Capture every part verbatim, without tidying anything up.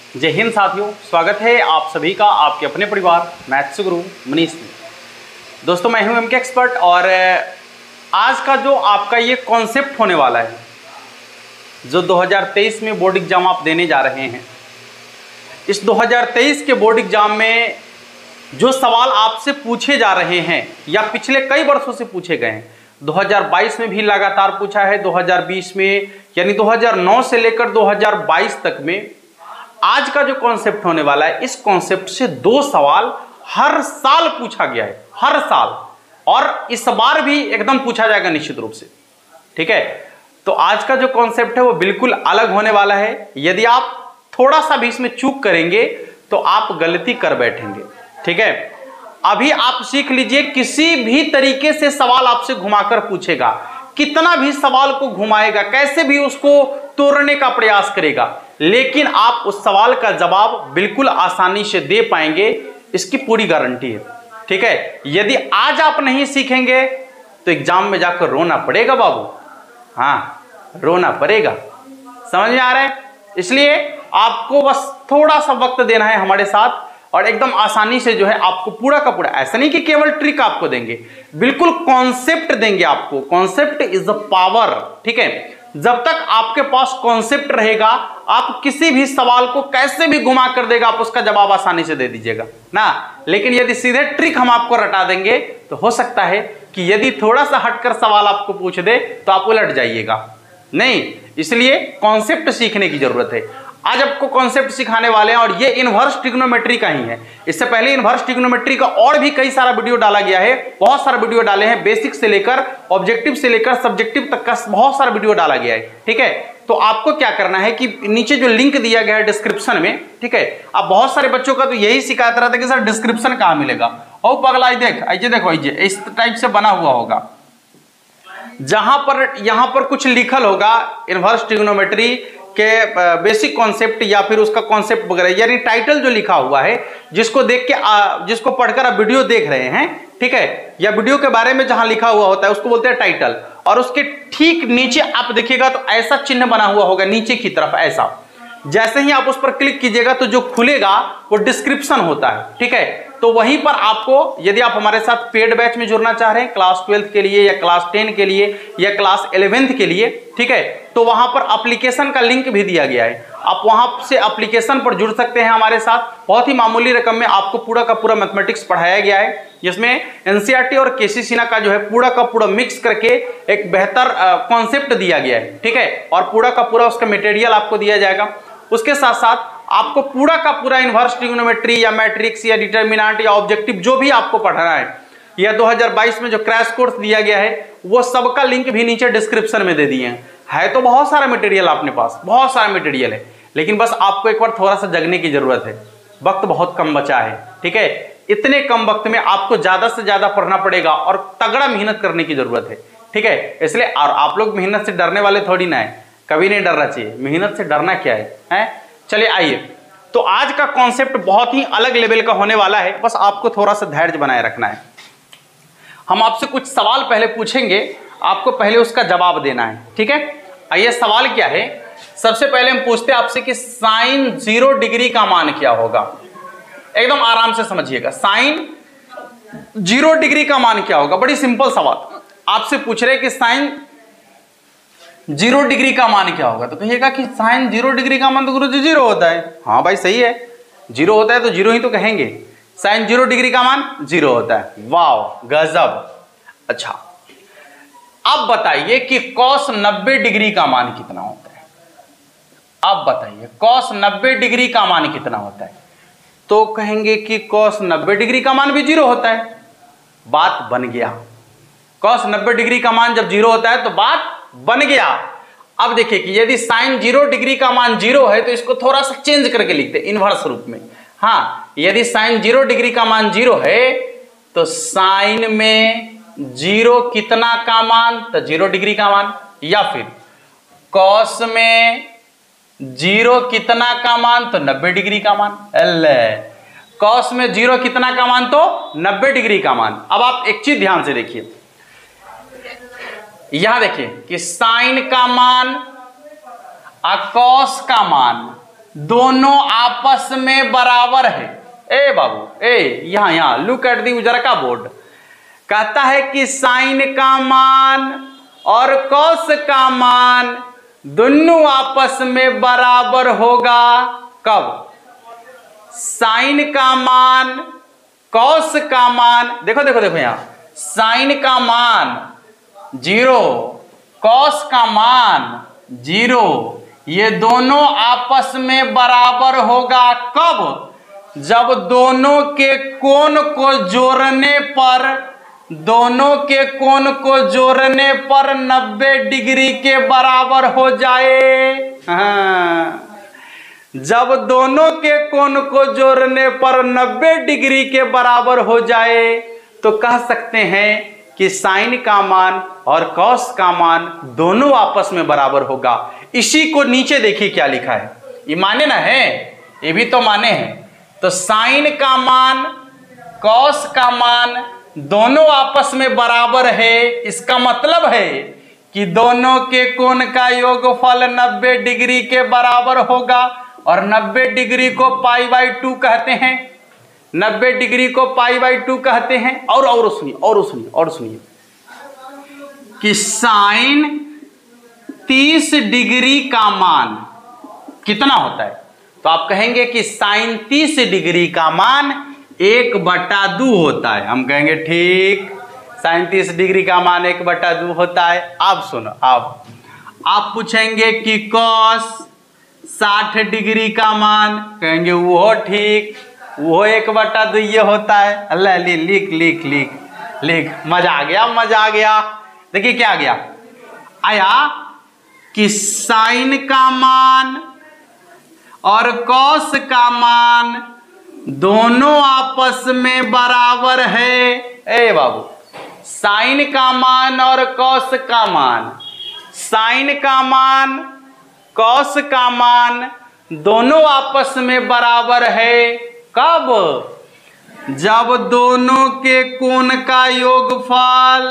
जय हिंद साथियों, स्वागत है आप सभी का आपके अपने परिवार मैथ्स गुरु मनीष में। दोस्तों मैं हूं एम के एक्सपर्ट और आज का जो आपका ये कॉन्सेप्ट होने वाला है, जो दो हज़ार तेईस में बोर्ड एग्जाम आप देने जा रहे हैं, इस दो हज़ार तेईस के बोर्ड एग्जाम में जो सवाल आपसे पूछे जा रहे हैं या पिछले कई वर्षों से पूछे गए हैं, दो हज़ार बाईस में भी लगातार पूछा है, दो हज़ार बीस में यानी दो हज़ार नौ से लेकर दो हज़ार बाईस तक में आज का जो कॉन्सेप्ट होने वाला है, इस कॉन्सेप्ट से दो सवाल हर साल पूछा गया है, हर साल, और इस बार भी एकदम पूछा जाएगा निश्चित रूप से। ठीक है, तो आज का जो कॉन्सेप्ट है वो बिल्कुल अलग होने वाला है। यदि आप थोड़ा सा भी इसमें चूक करेंगे तो आप गलती कर बैठेंगे। ठीक है, अभी आप सीख लीजिए, किसी भी तरीके से सवाल आपसे घुमाकर पूछेगा, कितना भी सवाल को घुमाएगा, कैसे भी उसको तोड़ने का प्रयास करेगा, लेकिन आप उस सवाल का जवाब बिल्कुल आसानी से दे पाएंगे, इसकी पूरी गारंटी है। ठीक है, यदि आज आप नहीं सीखेंगे तो एग्जाम में जाकर रोना पड़ेगा बाबू। हाँ, रोना पड़ेगा। समझ में आ रहा है? इसलिए आपको बस थोड़ा सा वक्त देना है हमारे साथ और एकदम आसानी से जो है आपको पूरा का पूरा, ऐसा नहीं कि केवल ट्रिक आपको देंगे, बिल्कुल कॉन्सेप्ट देंगे आपको। Concept is a power. ठीक है, जब तक आपके पास कॉन्सेप्ट रहेगा, आप किसी भी सवाल को कैसे भी घुमा कर देगा, आप उसका जवाब आसानी से दे दीजिएगा ना। लेकिन यदि सीधे ट्रिक हम आपको रटा देंगे तो हो सकता है कि यदि थोड़ा सा हटकर सवाल आपको पूछ दे तो आप उलट जाइएगा। नहीं, इसलिए कॉन्सेप्ट सीखने की जरूरत है। आज आपको कॉन्सेप्ट सिखाने वाले हैं और ये इनवर्स ट्रिग्नोमेट्री का ही है। इससे पहले इनवर्स ट्रिग्नोमेट्री का और भी कई सारा वीडियो डाला गया है, बहुत सारे वीडियो डाले हैं, बेसिक से लेकर ऑब्जेक्टिव से लेकर सब्जेक्टिव तक का बहुत सारा वीडियो डाला गया है। ठीक है, तो आपको क्या करना है कि नीचे जो लिंक दिया गया है डिस्क्रिप्शन में, ठीक है, अब बहुत सारे बच्चों का तो यही शिकायत रहता है कि सर डिस्क्रिप्शन कहाँ मिलेगा। ओ पगला, देख आइए, देखो आइए, इस टाइप से बना हुआ होगा, जहां पर यहां पर कुछ लिखल होगा इनवर्स ट्रिग्नोमेट्री के बेसिक कॉन्सेप्ट या फिर उसका कॉन्सेप्ट वगैरह, यानी टाइटल जो लिखा हुआ है, जिसको देख के आ, जिसको पढ़कर आप वीडियो देख रहे हैं, ठीक है, या वीडियो के बारे में जहां लिखा हुआ होता है उसको बोलते हैं टाइटल। और उसके ठीक नीचे आप देखिएगा तो ऐसा चिन्ह बना हुआ होगा नीचे की तरफ, ऐसा। जैसे ही आप उस पर क्लिक कीजिएगा तो जो खुलेगा वो डिस्क्रिप्शन होता है। ठीक है, तो वहीं पर आपको, यदि आप हमारे साथ पेड बैच में जुड़ना चाह रहे हैं क्लास ट्वेल्थ के लिए या क्लास टेन के लिए या क्लास इलेवेंथ के लिए, ठीक है, तो वहां पर एप्लीकेशन का लिंक भी दिया गया है। आप वहां से एप्लीकेशन पर जुड़ सकते हैं हमारे साथ। बहुत ही मामूली रकम में आपको पूरा का पूरा मैथमेटिक्स पढ़ाया गया है, जिसमें एनसीईआरटी और केसी सिन्हा का जो है पूरा का पूरा मिक्स करके एक बेहतर कॉन्सेप्ट दिया गया है। ठीक है, और पूरा का पूरा उसका मटेरियल आपको दिया जाएगा। उसके साथ साथ आपको पूरा का पूरा इनवर्स ट्रिग्नोमेट्री या मैट्रिक्स या डिटरमिनेंट या ऑब्जेक्टिव जो भी आपको पढ़ना है, या दो हज़ार बाईस में जो क्रैश कोर्स दिया गया है, वो सबका लिंक भी नीचे डिस्क्रिप्शन में दे दिए हैं। है तो बहुत सारा मटेरियल अपने पास, बहुत सारा मटेरियल है, लेकिन बस आपको एक बार थोड़ा सा जगने की जरूरत है। वक्त बहुत कम बचा है। ठीक है, इतने कम वक्त में आपको ज्यादा से ज्यादा पढ़ना पड़ेगा और तगड़ा मेहनत करने की जरूरत है। ठीक है, इसलिए और आप लोग मेहनत से डरने वाले थोड़ी ना है, कभी नहीं डरना चाहिए। मेहनत से डरना क्या है, है? चलिए आइए, तो आज का कॉन्सेप्ट बहुत ही अलग लेवल का होने वाला है, बस आपको थोड़ा सा धैर्य बनाए रखना है। हम आपसे कुछ सवाल पहले पूछेंगे, आपको पहले उसका जवाब देना है। ठीक है, आइए, सवाल क्या है? सबसे पहले हम पूछते हैं आपसे कि साइन जीरो डिग्री का मान क्या होगा। एकदम आराम से समझिएगा, साइन जीरो डिग्री का मान क्या होगा। बड़ी सिंपल सवाल आपसे पूछ रहे कि साइन जीरो डिग्री का मान क्या होगा, तो कहिएगा कि साइन जीरो डिग्री का मान तो गुरुजी जीरो होता है। हाँ भाई सही है, जीरो होता है तो जीरो ही तो कहेंगे। साइन जीरो डिग्री का मान जीरो होता है। वाह, गजब। अच्छा, अब बताइए कि कॉस नब्बे डिग्री का मान कितना होता है। अब बताइए कॉस नब्बे डिग्री का मान कितना होता है, तो कहेंगे कि कॉस नब्बे डिग्री का मान भी जीरो होता है। बात बन गया, कॉस नब्बे डिग्री का मान जब जीरो होता है तो बात बन गया। अब देखिए कि यदि साइन जीरो डिग्री का मान जीरो है तो इसको थोड़ा सा चेंज करके लिखते हैं इनवर्स रूप में। हाँ, यदि साइन जीरो डिग्री का मान जीरो है तो साइन में जीरो कितना का मान, तो जीरो डिग्री का मान, या फिर कॉस में जीरो कितना का मान, तो नब्बे डिग्री का मान। अल्ले, कॉस में जीरो कितना का मान, तो नब्बे डिग्री का मान। अब आप एक चीज ध्यान से देखिए, यहां देखिए कि साइन का मान और कॉस का मान दोनों आपस में बराबर है। ए बाबू ए यहां यहां लुक एट दी उजर का बोर्ड। कहता है कि साइन का मान और कॉस का मान दोनों आपस में बराबर होगा कब? साइन का मान कॉस का मान, देखो देखो देखो यहां, साइन का मान जीरो, कॉस का मान जीरो, ये दोनों आपस में बराबर होगा कब? जब दोनों के कोण को जोड़ने पर, दोनों के कोण को जोड़ने पर नब्बे डिग्री के बराबर हो जाए। हाँ। जब दोनों के कोण को जोड़ने पर नब्बे डिग्री के बराबर हो जाए तो कह सकते हैं कि साइन का मान और कॉस का मान दोनों आपस में बराबर होगा। इसी को नीचे देखिए क्या लिखा है, ये माने ना है, ये भी तो माने हैं। तो साइन का मान कॉस का मान दोनों आपस में बराबर है, इसका मतलब है कि दोनों के कोण का योगफल नब्बे डिग्री के बराबर होगा। और नब्बे डिग्री को पाई बाई टू कहते हैं, नब्बे डिग्री को पाई बाई टू कहते हैं। और और सुनिए और सुनिए और सुनिए कि साइन तीस डिग्री का मान कितना होता है? तो आप कहेंगे कि साइन तीस डिग्री का मान एक बटा दो होता है। हम कहेंगे ठीक, साइन तीस डिग्री का मान एक बटा दो होता है। आप सुनो, आप आप पूछेंगे कि कॉस साठ डिग्री का मान, कहेंगे वो ठीक, वो एक बटा दो ये होता है। अल्लाह ली लिख लिख लिख लिख मजा आ गया, मजा आ गया। देखिए क्या आ गया, आया कि साइन का मान और कॉस का मान दोनों आपस में बराबर है। ए बाबू, साइन का मान और कॉस का मान, साइन का मान कॉस का मान दोनों आपस में बराबर है कब? जब दोनों के कोण का योगफल,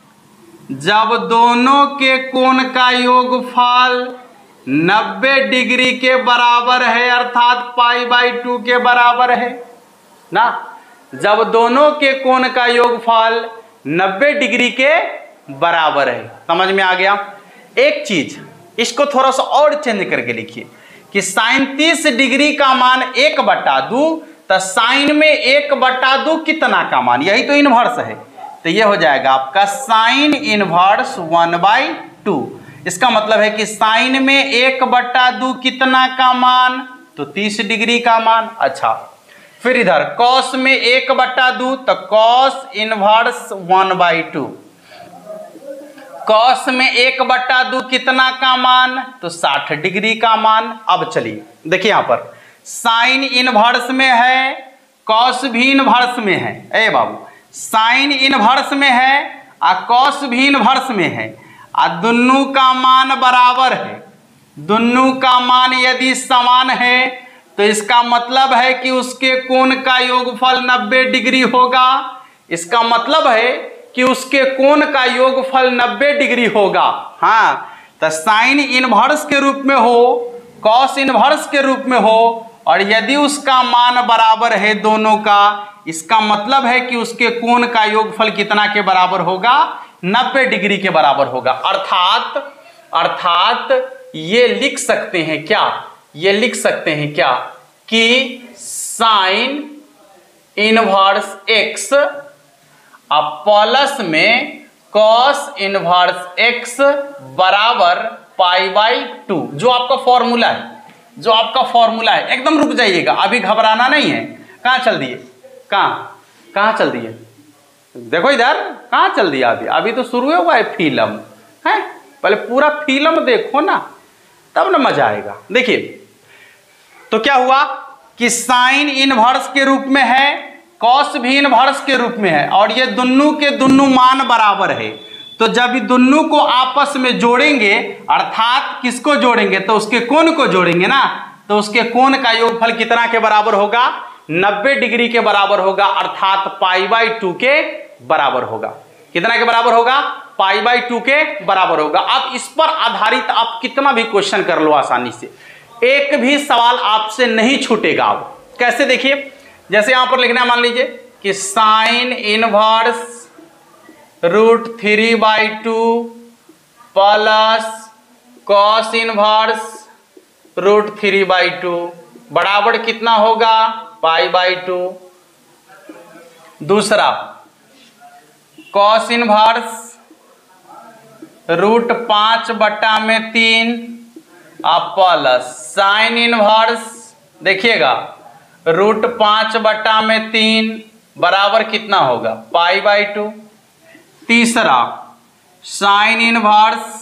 जब दोनों के कोण का योगफल नब्बे डिग्री के बराबर है, अर्थात पाई बाई टू के बराबर है ना। जब दोनों के कोण का योगफल नब्बे डिग्री के बराबर है। समझ में आ गया? एक चीज इसको थोड़ा सा और चेंज करके लिखिए कि साइन तीस डिग्री का मान एक बटा दो, तो साइन में एक बटा दो कितना का मान, यही तो इनवर्स है। तो ये हो जाएगा आपका sine inverse one by two. इसका मतलब है कि साइन में एक बटा दो कितना का मान, तो तीस डिग्री का मान। अच्छा, फिर इधर कॉस में एक बटा दो, तो cos inverse one by two. Cos में एक बटा दो कितना का मान, तो साठ डिग्री का मान। अब चलिए देखिए यहां पर साइन इनवर्स में है, कॉस भी इनवर्स में है। ए बाबू, साइन इनवर्स में है और कॉस भी इनवर्स में है और दोनों का मान बराबर है। दोनों का मान यदि समान है तो इसका मतलब है कि उसके कोण का योगफल नब्बे डिग्री होगा। इसका मतलब है कि उसके कोण का योगफल नब्बे डिग्री होगा। हाँ, तो साइन इनवर्स के रूप में हो, कॉस इनवर्स के रूप में हो, और यदि उसका मान बराबर है दोनों का, इसका मतलब है कि उसके कोण का योगफल कितना के बराबर होगा, नब्बे डिग्री के बराबर होगा। अर्थात अर्थात ये लिख सकते हैं क्या, ये लिख सकते हैं क्या कि साइन इनवर्स एक्स अब प्लस में कॉस इनवर्स एक्स बराबर पाई बाई टू, जो आपका फॉर्मूला है, जो आपका फॉर्मूला है। एकदम रुक जाइएगा, अभी घबराना नहीं है। कहाँ चल दिए, कहाँ कहाँ चल दिए, देखो इधर कहाँ चल दिया। अभी अभी तो शुरू हुआ है फिल्म है, पहले पूरा फिल्म देखो ना, तब ना मजा आएगा। देखिए तो क्या हुआ कि साइन इनवर्स के रूप में है, कॉस भी इनवर्स के रूप में है, और ये दोनों के दोनों मान बराबर है। तो जब दोनों को आपस में जोड़ेंगे, अर्थात किसको जोड़ेंगे, तो उसके कोण को जोड़ेंगे ना, तो उसके कोण का योगफल कितना के बराबर होगा, नब्बे डिग्री के बराबर होगा, अर्थात पाई बाई टू के बराबर होगा। कितना के बराबर होगा, पाई बाई टू के बराबर होगा। अब इस पर आधारित आप कितना भी क्वेश्चन कर लो आसानी से। एक भी सवाल आपसे नहीं छूटेगा। कैसे, देखिए जैसे यहां पर लिखना है, मान लीजिए कि sine inverse root three by two plus cos inverse root three by two बराबर कितना होगा, पाई बाई टू। दूसरा कॉस इनवर्स रूट पांच बटा में तीन आप प्लस साइन इनवर्स, देखिएगा रूट पांच बटा में तीन बराबर कितना होगा, पाई बाई टू। तीसरा sine inverse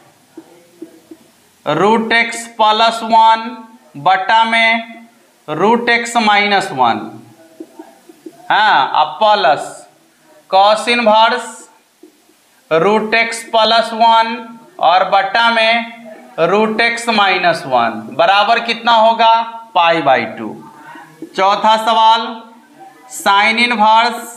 root x plus one बटा में रूट एक्स माइनस वन, हाँ अब plus cos inverse root x plus one और बटा में रूट एक्स माइनस वन बराबर कितना होगा, पाई बाई टू। चौथा सवाल sine inverse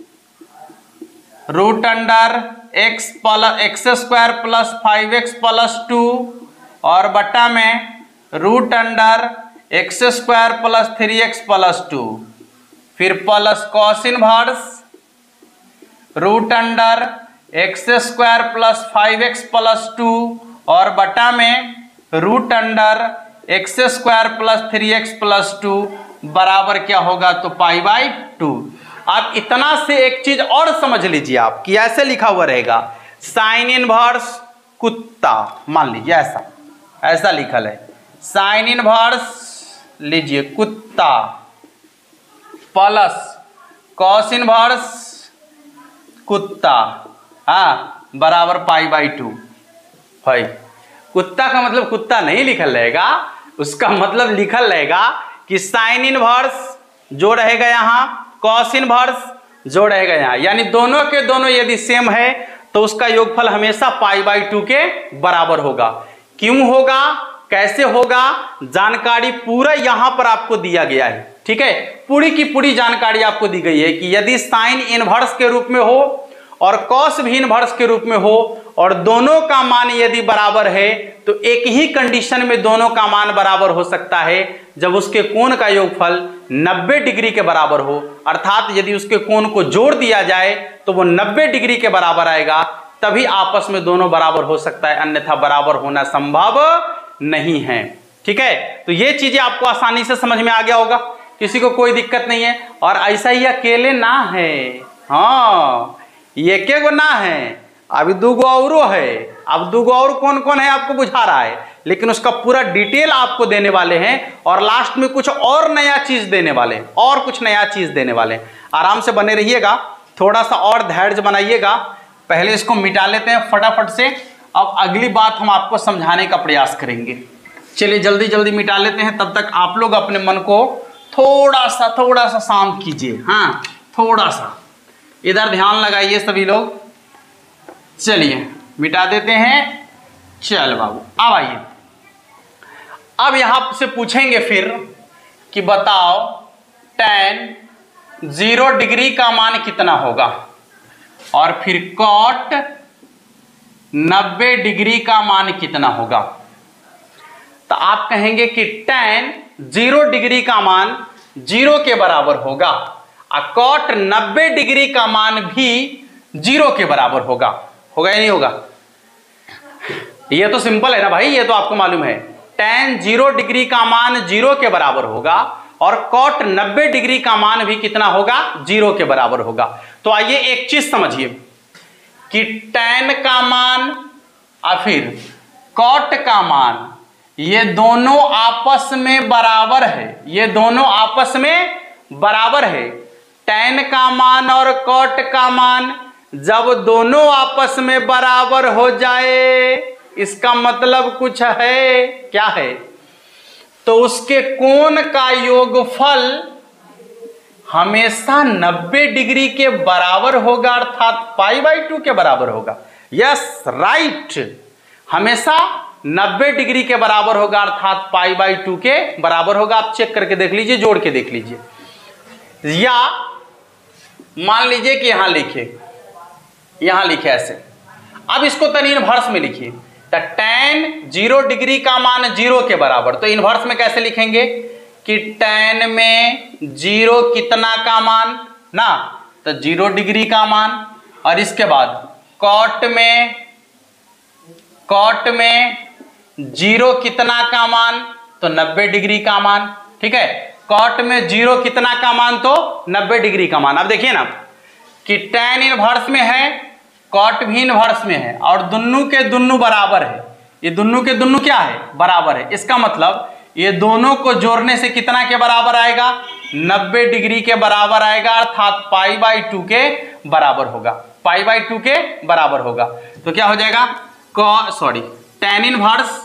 root under x plus x square plus five x plus two और बटा में root under x square plus three x plus two, फिर plus cos inverse root under x square plus five x plus two और बटा में root under x square plus three x plus two बराबर क्या होगा, तो पाई बाई टू। अब इतना से एक चीज और समझ लीजिए आप कि ऐसे लिखा हुआ रहेगा साइन इनवर्स कुत्ता, मान लीजिए ऐसा ऐसा लिखल है साइन इनवर्स लीजिए कुत्ता प्लस कॉस इनवर्स कुत्ता, हाँ बराबर पाई बाई टू है। कुत्ता का मतलब कुत्ता नहीं लिखल रहेगा, उसका मतलब लिखल रहेगा कि साइन इनवर्स जो रहेगा यहाँ, कॉस इनवर्स जो रहेगा यहाँ, यानी दोनों के दोनों यदि सेम है तो उसका योगफल हमेशा पाई बाई टू के बराबर होगा। क्यों होगा, कैसे होगा, जानकारी पूरा यहां पर आपको दिया गया है। ठीक है, पूरी की पूरी जानकारी आपको दी गई है कि यदि साइन इनवर्स के रूप में हो और कॉस भी इनवर्स के रूप में हो और दोनों का मान यदि बराबर है तो एक ही कंडीशन में दोनों का मान बराबर हो सकता है, जब उसके कोण का योगफल नब्बे डिग्री के बराबर हो, अर्थात यदि उसके कोण को जोड़ दिया जाए तो वो नब्बे डिग्री के बराबर आएगा, तभी आपस में दोनों बराबर हो सकता है, अन्यथा बराबर होना संभव नहीं है। ठीक है, तो ये चीजें आपको आसानी से समझ में आ गया होगा, किसी को कोई दिक्कत नहीं है। और ऐसा ही अकेले ना है, हाँ ये के गो ना है, अभी दूगो औरो है। अब दूगो और कौन कौन है आपको बुझा रहा है, लेकिन उसका पूरा डिटेल आपको देने वाले हैं और लास्ट में कुछ और नया चीज देने वाले और कुछ नया चीज देने वाले। आराम से बने रहिएगा, थोड़ा सा और धैर्य बनाइएगा। पहले इसको मिटा लेते हैं फटाफट से, अब अगली बात हम आपको समझाने का प्रयास करेंगे। चलिए जल्दी जल्दी मिटा लेते हैं, तब तक आप लोग अपने मन को थोड़ा सा थोड़ा सा शांत कीजिए। हाँ थोड़ा सा इधर ध्यान लगाइए सभी लोग। चलिए मिटा देते हैं। चल बाबू अब आइए, अब यहां से पूछेंगे फिर कि बताओ टेन जीरो डिग्री का मान कितना होगा, और फिर कॉट नब्बे डिग्री का मान कितना होगा। तो आप कहेंगे कि टेन जीरो डिग्री का मान जीरो के बराबर होगा और कॉट नब्बे डिग्री का मान भी जीरो के बराबर होगा। होगा या नहीं होगा? ये तो सिंपल है ना भाई, ये तो आपको मालूम है। टेन जीरो डिग्री का मान जीरो के बराबर होगा और कॉट नब्बे डिग्री का मान भी कितना होगा, जीरो के बराबर होगा। तो आइए एक चीज समझिए कि टेन का मान और फिर कॉट का मान ये दोनों आपस में बराबर है, ये दोनों आपस में बराबर है। टेन का मान और कॉट का मान जब दोनों आपस में बराबर हो जाए, इसका मतलब कुछ है, क्या है, तो उसके कोण का योगफल हमेशा नब्बे डिग्री के बराबर होगा, अर्थात पाई बाई टू के बराबर होगा। यस राइट, हमेशा नब्बे डिग्री के बराबर होगा, अर्थात पाई बाई टू के बराबर होगा। आप चेक करके देख लीजिए, जोड़ के देख लीजिए। या मान लीजिए कि यहां लिखिए, यहां लिखे ऐसे, अब इसको तनी इनवर्स में लिखिए। तो टेन जीरो डिग्री का मान जीरो के बराबर, तो इनवर्स में कैसे लिखेंगे कि टेन में जीरो कितना का मान ना, तो जीरो डिग्री का मान। और इसके बाद कॉट में कॉट में जीरो कितना का मान, तो नब्बे डिग्री का मान। ठीक है, कॉट में जीरो कितना का मान, तो नब्बे डिग्री का मान। अब देखिए ना कि टेन इनवर्स में है, कॉट भी इनवर्स में है, और दुन्नु के दुन्नु बराबर है। ये दुन्नु के दुन्नु क्या है, बराबर है। इसका मतलब ये दोनों को जोड़ने से कितना के बराबर आएगा, नब्बे डिग्री के बराबर आएगा, अर्थात पाई बाई टू के बराबर होगा, पाई बाई टू के बराबर होगा। तो क्या हो जाएगा, sorry tan inverse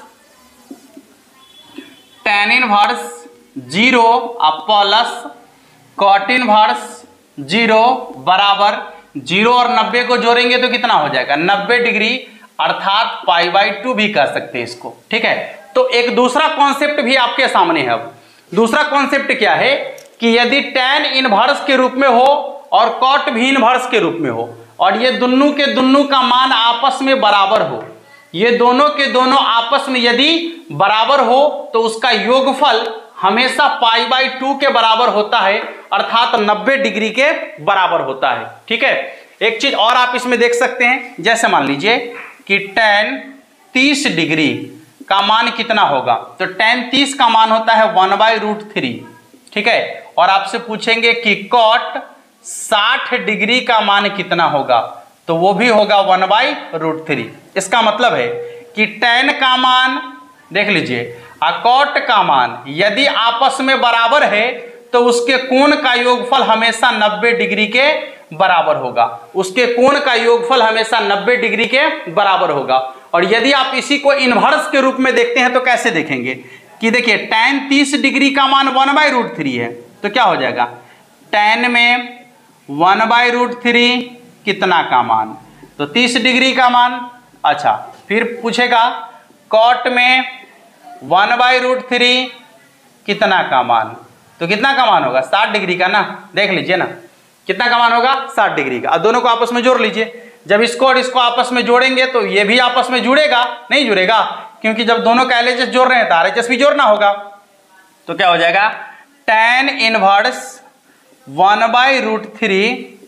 tan inverse zero plus cot inverse zero बराबर जीरो और नब्बे को जोड़ेंगे तो कितना हो जाएगा, नब्बे डिग्री, अर्थात पाई बाई टू भी कर सकते हैं इसको। ठीक है, तो एक दूसरा कॉन्सेप्ट भी आपके सामने है। अब दूसरा कॉन्सेप्ट क्या है कि यदि टेन इनवर्स के रूप में हो और कॉट भी इनवर्स के रूप में हो, और ये दोनों के दोनों का मान आपस में बराबर हो, ये दोनों के दोनों आपस में यदि बराबर हो तो उसका योगफल हमेशा पाई बाई टू के बराबर होता है, अर्थात नब्बे डिग्री के बराबर होता है। ठीक है, एक चीज और आप इसमें देख सकते हैं, जैसे मान लीजिए कि टेन तीस डिग्री का मान कितना होगा, तो टेन तीस का मान होता है वन बाई रूट थ्री। ठीक है, और आपसे पूछेंगे कि कॉट साठ डिग्री का मान कितना होगा, तो वो भी होगा वन बाई रूट थ्री। इसका मतलब है कि टेन का मान देख लीजिए, कॉट का मान यदि आपस में बराबर है तो उसके कोण का योगफल हमेशा नब्बे डिग्री के बराबर होगा, उसके कोण का योगफल हमेशा नब्बे डिग्री के बराबर होगा। और यदि आप इसी को इनवर्स के रूप में देखते हैं तो कैसे देखेंगे कि देखिए टेन तीस डिग्री का मान वन बाई रूट थ्री है, तो क्या हो जाएगा, टेन में वन बाई रूट थ्री कितना का मान, तो तीस डिग्री का मान। अच्छा, फिर पूछेगा कॉट में वन बाई रूट थ्री कितना का मान, तो कितना का मान होगा, साठ डिग्री का ना। देख लीजिए ना कितना का मान होगा, साठ डिग्री का। अब दोनों को आपस में जोड़ लीजिए, जब इसको और इसको आपस में जोड़ेंगे तो ये भी आपस में जुड़ेगा, नहीं जुड़ेगा, क्योंकि जब दोनों का एल एच एस जोड़ रहे हैं तो आर एच एस भी जोड़ना होगा। तो क्या हो जाएगा, tan inverse one by root three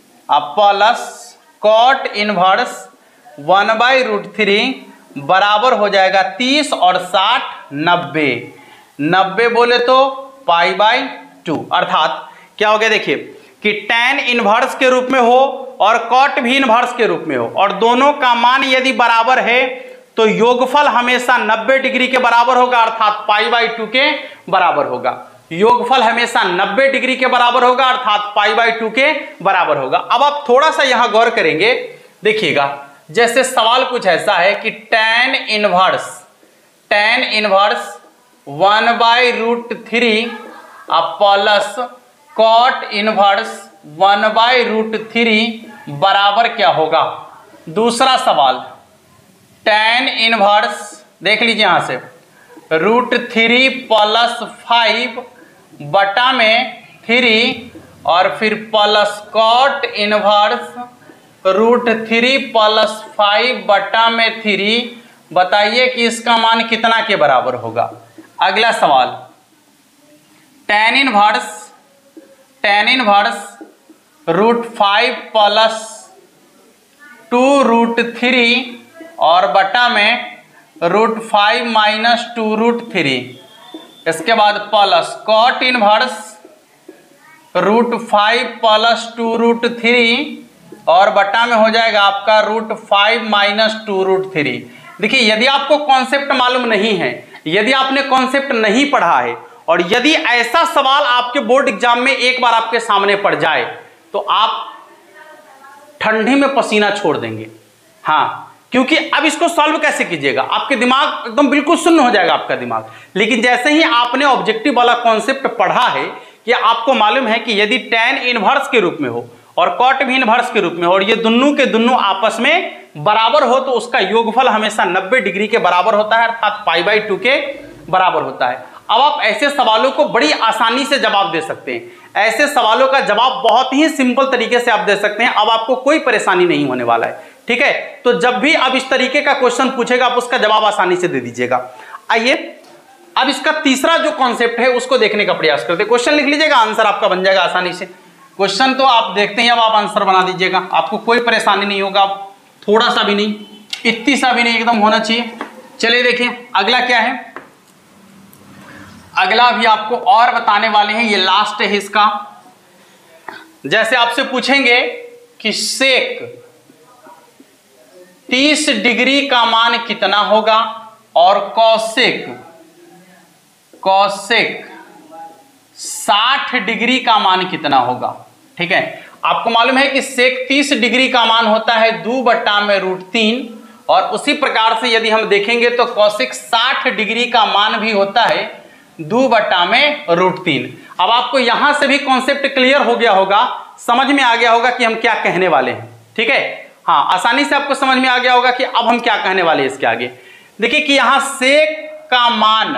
plus cot inverse one by root three बराबर हो जाएगा तीस और साठ नब्बे, नब्बे बोले तो पाई बाई टू। अर्थात क्या हो गया, देखिए कि टेन इनवर्स के रूप में हो और कॉट भी इनवर्स के रूप में हो, और दोनों का मान यदि बराबर है तो योगफल हमेशा नब्बे डिग्री के बराबर होगा, अर्थात पाई बाई टू के बराबर होगा। योगफल हमेशा नब्बे डिग्री के बराबर होगा, अर्थात पाई बाई टू के बराबर होगा। अब आप थोड़ा सा यहां गौर करेंगे, देखिएगा जैसे सवाल कुछ ऐसा है कि tan inverse tan inverse one by root three plus cot inverse one by root three बराबर क्या होगा। दूसरा सवाल टेन इनवर्स देख लीजिए यहां से रूट थ्री प्लस फाइव बटा में थ्री और फिर plus cot inverse root three plus five बटा में थ्री, बताइए कि इसका मान कितना के बराबर होगा। अगला सवाल tan inverse tan inverse root five plus two root three और बटा में root five minus two root three, इसके बाद plus cot inverse root five plus two root three और बटा में हो जाएगा आपका root five minus two root three. देखिए यदि आपको कॉन्सेप्ट मालूम नहीं है, यदि आपने कॉन्सेप्ट नहीं पढ़ा है, और यदि ऐसा सवाल आपके बोर्ड एग्जाम में एक बार आपके सामने पड़ जाए तो आप ठंडी में पसीना छोड़ देंगे। हाँ, क्योंकि अब इसको सॉल्व कैसे कीजिएगा, आपके दिमाग एकदम बिल्कुल शून्य हो जाएगा आपका दिमाग। लेकिन जैसे ही आपने ऑब्जेक्टिव वाला कॉन्सेप्ट पढ़ा है कि आपको मालूम है कि यदि टेन इनवर्स के रूप में हो और कॉट भी इनवर्स के रूप में हो और ये दोनों के दोनों आपस में बराबर हो तो उसका योगफल हमेशा नब्बे डिग्री के बराबर होता है, अर्थात पाई बाई टू के बराबर होता है। अब आप ऐसे सवालों को बड़ी आसानी से जवाब दे सकते हैं, ऐसे सवालों का जवाब बहुत ही सिंपल तरीके से आप दे सकते हैं। अब आपको कोई परेशानी नहीं होने वाला है। ठीक है, तो जब भी अब इस तरीके का क्वेश्चन पूछेगा आप उसका जवाब आसानी से दे दीजिएगा। आइए अब इसका तीसरा जो कॉन्सेप्ट है उसको देखने का प्रयास करते हैं। क्वेश्चन लिख लीजिएगा, आंसर आपका बन जाएगा आसानी से। क्वेश्चन तो आप देखते हैं, अब आप आंसर बना दीजिएगा, आपको कोई परेशानी नहीं होगा, थोड़ा सा भी नहीं, इतनी सा भी नहीं, एकदम होना चाहिए। चलिए देखिए अगला क्या है। अगला भी आपको और बताने वाले हैं, ये लास्ट है इसका। जैसे आपसे पूछेंगे कि सेक तीस डिग्री का मान कितना होगा और कौशिक कौशिक साठ डिग्री का मान कितना होगा। ठीक है, आपको मालूम है कि सेक तीस डिग्री का मान होता है दो बट्टा में रूट तीन, और उसी प्रकार से यदि हम देखेंगे तो कौशिक साठ डिग्री का मान भी होता है दो बट्टा में रूट तीन। अब आपको यहां से भी कॉन्सेप्ट क्लियर हो गया होगा, समझ में आ गया होगा कि हम क्या कहने वाले हैं। ठीक है, हाँ, आसानी से आपको समझ में आ गया होगा कि अब हम क्या कहने वाले हैं इसके आगे। देखिए कि यहां सेक का मान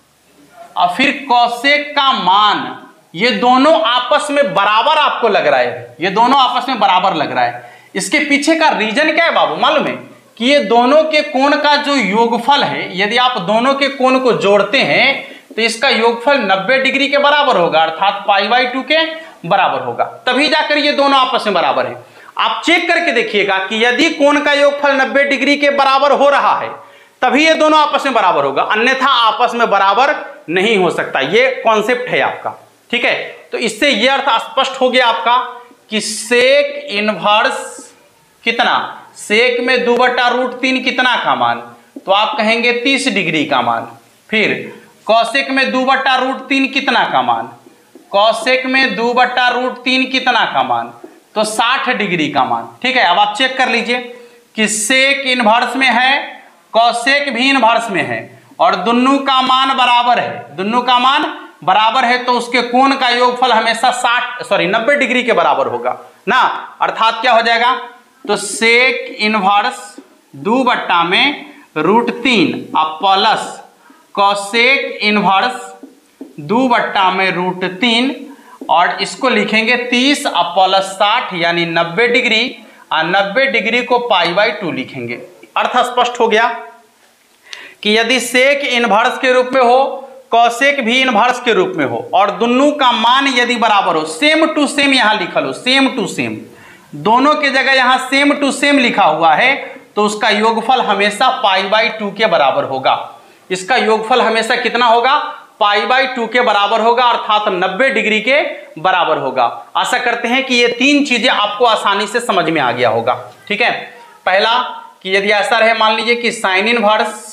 और फिर कौशिक का मान, ये दोनों आपस में बराबर आपको लग रहा है, ये दोनों आपस में बराबर लग रहा है। इसके पीछे का रीजन क्या है बाबू, मालूम है कि ये दोनों के कोण का जो योगफल है, यदि आप दोनों के कोण को जोड़ते हैं तो इसका योगफल नब्बे डिग्री के बराबर होगा, अर्थात पाई बाई टू के बराबर होगा, तभी जाकर ये दोनों आपस में बराबर हैं। आप चेक करके देखिएगा कि यदि कोण का योगफल नब्बे डिग्री के बराबर हो रहा है तभी ये दोनों आपस में बराबर होगा, अन्यथा आपस में बराबर नहीं हो सकता। ये कॉन्सेप्ट है आपका। ठीक है, तो इससे ये अर्थ स्पष्ट हो गया आपका कि सेक इनवर्स कितना, सेक में दो बटा रूट तीन कितना का मान, तो आप कहेंगे तीस डिग्री का मान। फिर कौशिक में दो बट्टा रूट तीन कितना का मान, कौशिक में दो बट्टा रूट तीन कितना का मान, तो साठ डिग्री का मान। ठीक है, अब आप चेक कर लीजिए कि सेक इनवर्स में है, कौशिक भी इनवर्स में है, और दोनों का मान बराबर है, दोनों का मान बराबर है, तो उसके कोण का योगफल हमेशा साठ सॉरी नब्बे डिग्री के बराबर होगा ना। अर्थात क्या हो जाएगा, तो सेक इनवर्स दो बट्टा में रूट तीन अब प्लस कौशिक इनवर्स दो बट्टा में रूट तीन, और इसको लिखेंगे तीस अब प्लस साठ यानी नब्बे डिग्री, और नब्बे डिग्री को पाई बाई टू लिखेंगे। अर्थ स्पष्ट हो गया कि यदि सेक इनवर्स के रूप में हो, कौशिक भी इनवर्स के रूप में हो, और दोनों का मान यदि बराबर हो, सेम टू सेम यहां लिखल हो, सेम टू सेम, दोनों के जगह यहां सेम टू सेम लिखा हुआ है, तो उसका योगफल हमेशा पाई बाई टू के बराबर होगा। इसका योगफल हमेशा कितना होगा, पाई बाई टू के बराबर होगा, अर्थात नब्बे डिग्री के बराबर होगा। आशा करते हैं कि ये तीन चीजें आपको आसानी से समझ में आ गया होगा। ठीक है, पहला कि यदि ऐसा रहे, मान लीजिए कि sine inverse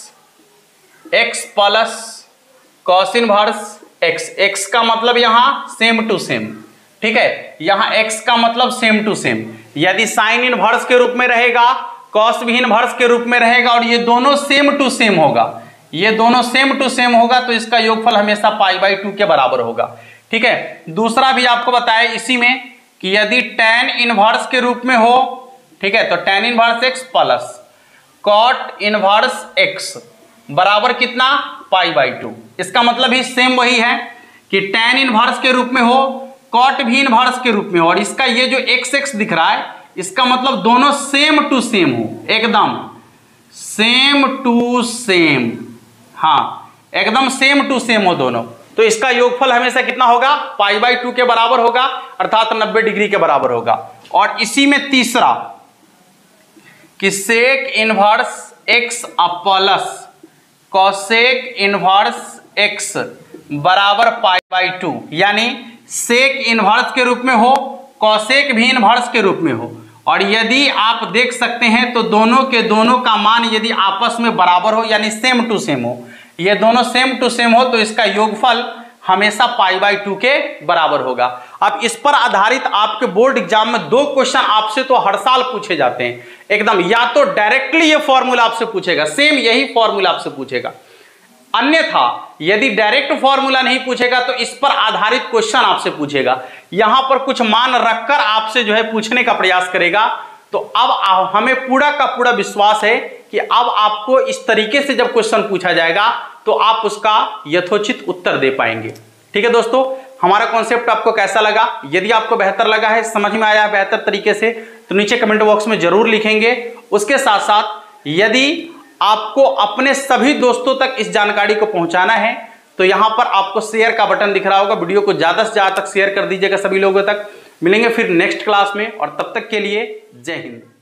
x plus cos inverse x, x का मतलब यहां सेम टू सेम। ठीक है, यहां एक्स का मतलब सेम टू सेम, यदि साइन इनवर्स के रूप में रहेगा, कॉस भी इनवर्स के रूप में रहेगा, और ये दोनों सेम टू सेम होगा, ये दोनों सेम टू सेम होगा, तो इसका योगफल हमेशा पाई बाई टू के बराबर होगा। ठीक है, दूसरा भी आपको बताया इसी में कि यदि tan इनवर्स के रूप में हो, ठीक है, तो tan inverse x plus cot inverse x बराबर कितना, पाई बाई टू। इसका मतलब ही सेम वही है कि tan इनवर्स के रूप में हो, कॉट भी इनवर्स के रूप में हो, और इसका ये जो एक्स एक्स दिख रहा है, इसका मतलब दोनों सेम टू सेम हो, एकदम सेम टू सेम, हाँ एकदम सेम टू सेम हो दोनों, तो इसका योगफल हमेशा कितना होगा, पाई बाई टू के बराबर होगा, अर्थात नब्बे डिग्री के बराबर होगा। और इसी में तीसरा कि sec inverse x plus cosec inverse x बराबर पाई बाई टू, यानी सेक इनवर्स के रूप में हो, कौशिक भी इनवर्स के रूप में हो, और यदि आप देख सकते हैं तो दोनों के दोनों का मान यदि आपस में बराबर हो, यानी सेम टू सेम हो, ये दोनों सेम टू सेम हो, तो इसका योगफल हमेशा पाई बाई टू के बराबर होगा। अब इस पर आधारित आपके बोर्ड एग्जाम में दो क्वेश्चन आपसे तो हर साल पूछे जाते हैं एकदम, या तो डायरेक्टली ये फॉर्मूला आपसे पूछेगा, सेम यही फॉर्मूला आपसे पूछेगा, अन्यथा यदि डायरेक्ट फॉर्मूला नहीं पूछेगा तो इस पर आधारित क्वेश्चन आपसे पूछेगा, यहां पर कुछ मान रखकर आपसे जो है पूछने का प्रयास करेगा। तो अब हमें पूरा का पूरा विश्वास है कि अब आपको इस तरीके से जब क्वेश्चन पूछा जाएगा तो आप उसका यथोचित उत्तर दे पाएंगे। ठीक है दोस्तों, हमारा कॉन्सेप्ट आपको कैसा लगा? यदि आपको बेहतर लगा है, समझ में आया बेहतर तरीके से, तो नीचे कमेंट बॉक्स में जरूर लिखेंगे। उसके साथ साथ यदि आपको अपने सभी दोस्तों तक इस जानकारी को पहुंचाना है तो यहां पर आपको शेयर का बटन दिख रहा होगा, वीडियो को ज्यादा से ज्यादा तक शेयर कर दीजिएगा सभी लोगों तक। मिलेंगे फिर नेक्स्ट क्लास में, और तब तक के लिए जय हिंद।